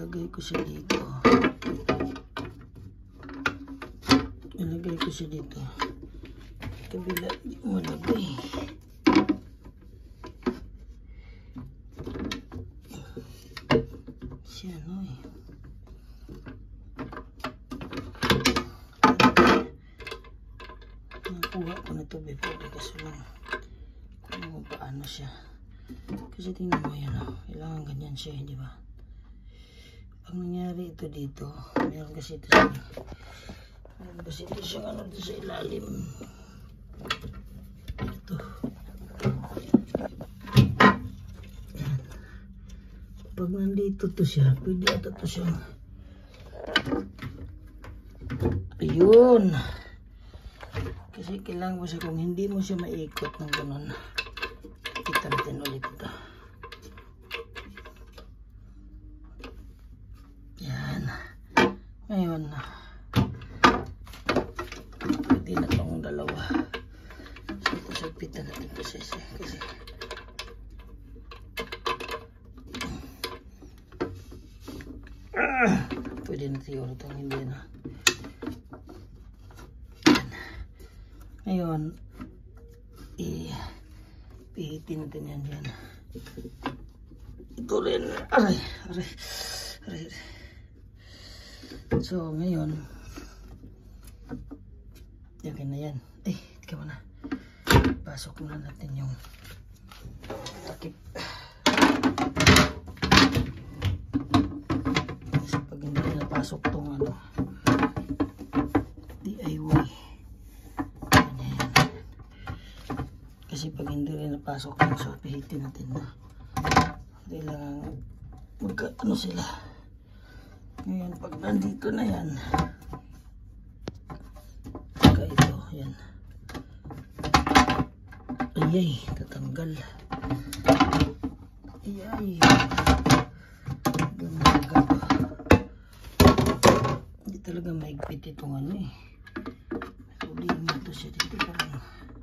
ilagay ko siya dito. Ilagay ko siya dito. Kabila, di mo lagay. Siya, no eh. Nakuha ko na ito before, kaso lang kung paano siya. Kasi tingnan mo yan, oh. Kailangan ganyan siya, di ba? Pag nangyari ito dito, meron kasi ito siya. Meron kasi ito siya, ano ito sa ilalim. Ito. Yan. Pag nandito to siya, pwede ito to siya. Ayun. Kasi kailangan mo siya, kung hindi mo siya maikot ng ganun. Kita natin ulit ito. Yan. Ngayon, pwede na itong dalawa. So ito, sapitan natin ito kasi pwede na siguro itong hindi na. Ngayon, pihitin natin yan dyan. Ito rin. Aray. So, ngayon, yakin na yan. Ay, tika mo na. Pasok na natin yung takip. Kasi pag hindi napasok itong ano, DIY. Kasi pag hindi rin napasok yun, so pihitin natin na. Kailangan magka-ano sila. Ngayon, pag nandito na yan, saka ito, yan. Ayay, tatanggal. Ayay. Ganaga pa. Hindi talaga maigpit itong ano eh. Ulihin mo ito siya dito parang.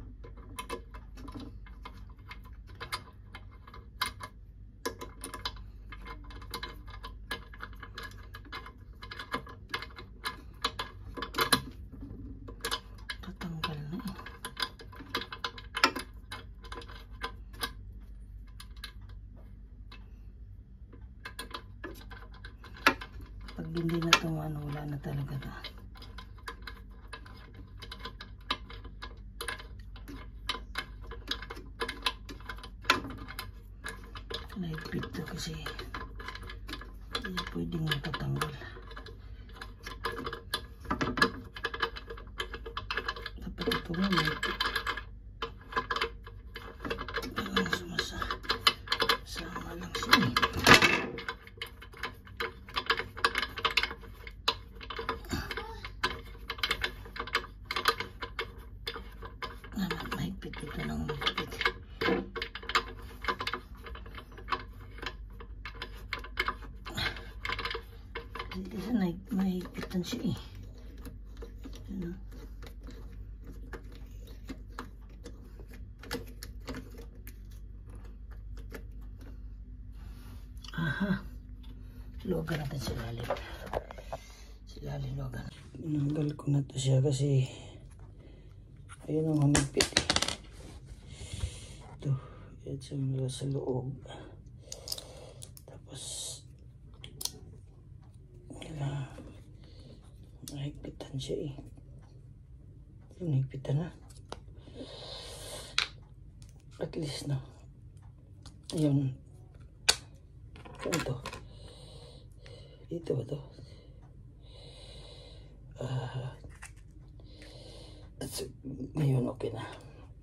Pag hindi na ito, ano, wala na talaga ito. Naipit ito kasi hindi pwedeng matatanggal. Dapat ito nga naipit. Sama lang siya eh. Mahigpit ito ng mahigpit. Dito siya mahigpitan siya eh. Ano? Aha. Luwagan natin si lalim. Luwagan. Tinanggal ko na ito siya kasi ayun ang humigpit eh. Ito. Yan siya mula sa loob. Tapos nahigpitan siya eh. Nahigpitan na. At least na. Ayun. Ito. Dito ba ito? Ngayon okay na.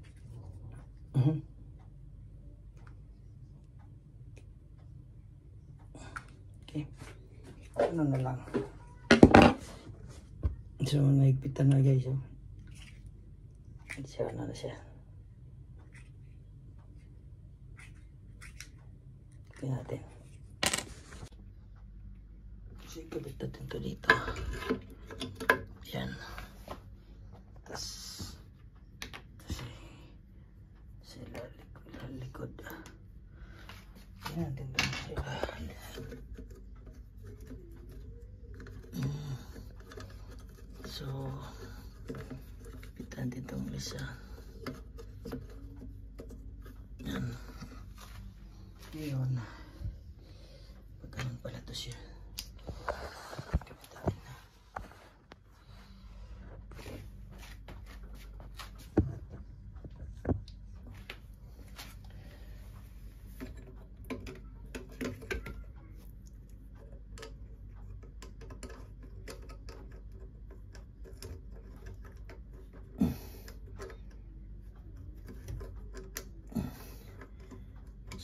Okay. Ano na lang. So, naigpitan na guys. Siya na siya. Okay natin. Kasi kabit natin ito dito. Yan. Tapos sila likod. Yan natin ito.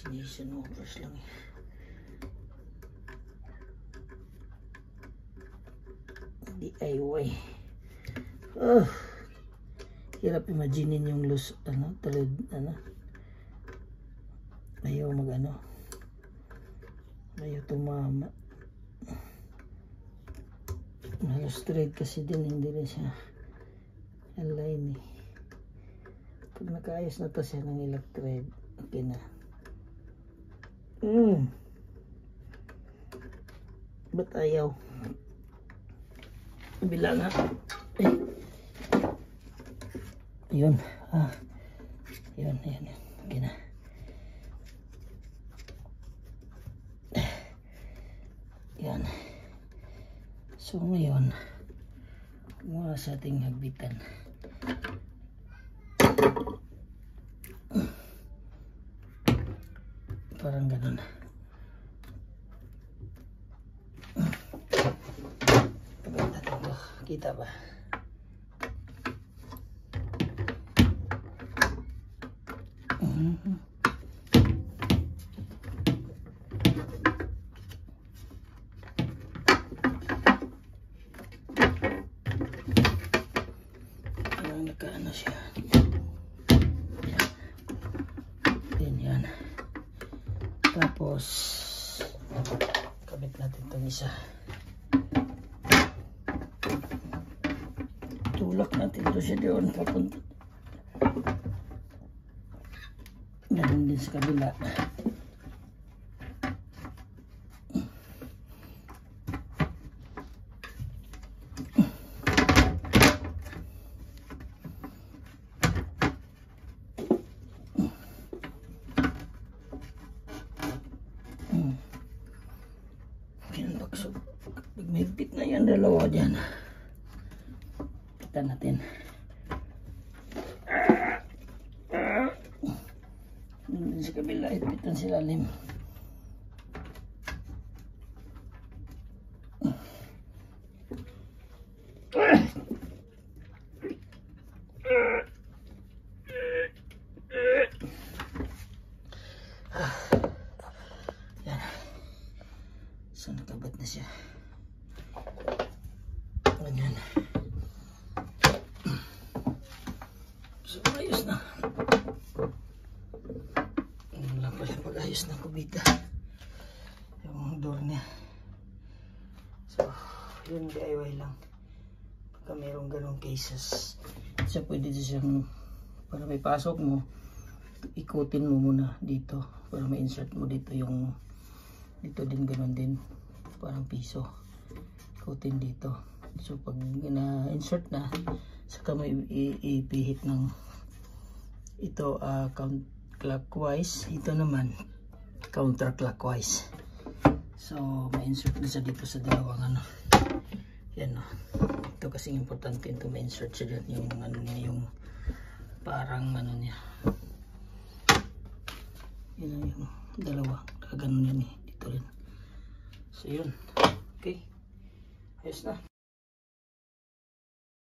Destination Motors lang eh. DIY. Oh, hirap imaginin yung loose, talid, ayaw ayaw tumama. Halos straight kasi din, hindi rin siya align eh. Pag nakaayos na to siya ng electrode, okay na. Ba't ayaw? Bila nga. Yun. Yun. Okay na. Yan. So ngayon, mula sa ating hagbitan. Parang ganun. Kita ba? Parang nakaano siya. Yan. Tapos kabit natin itong isa. Tulak natin ito siya doon papunta. Ganun din sa kabila. Pag may bit na yan, dalawa dyan. Kita natin. Sa kabila, ipitan sila lim. Yan. So, nakabat na siya. Ganyan. So, ayos na. Wala pala pag-ayos na kubita. Yung door niya. So, yun DIY lang. Pagka mayroong ganong cases, so pwede siyang, para may pasok mo, ikutin mo muna dito. Para may insert mo dito yung, dito din ganon din. Parang piso. Ikutin dito. So pag na-insert na, saka may ipihit ng ito clockwise, ito naman counterclockwise. So ma-insert na siya dito sa dalawang yan no. Ito kasi importante ito, ma-insert siya dyan yung niya, yung parang niya. Yan yung dalawa, kaganon yan eh, dito rin. So yun, okay, ayos na.